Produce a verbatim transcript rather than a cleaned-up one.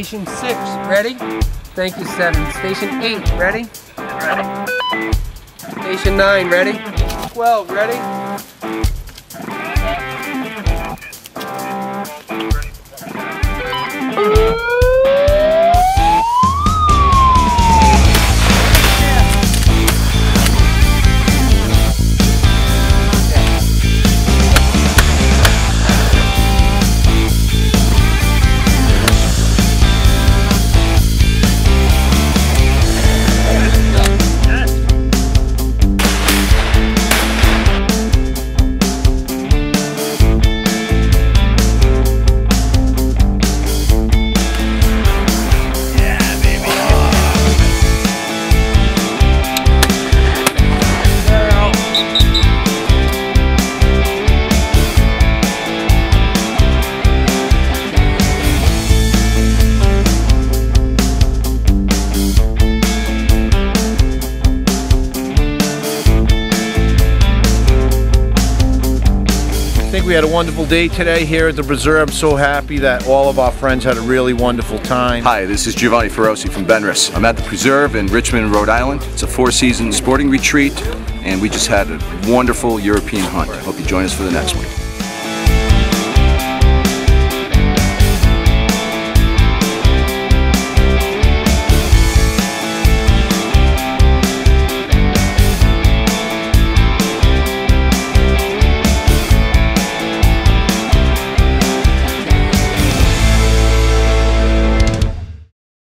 Station six, ready? Thank you, seven. Station eight, ready? Ready. Station nine, ready? twelve, ready? I think we had a wonderful day today here at the Preserve. I'm so happy that all of our friends had a really wonderful time. Hi, this is Giovanni Feroci from Benris. I'm at the Preserve in Richmond, Rhode Island. It's a four-season sporting retreat, and we just had a wonderful European hunt. Hope you join us for the next one.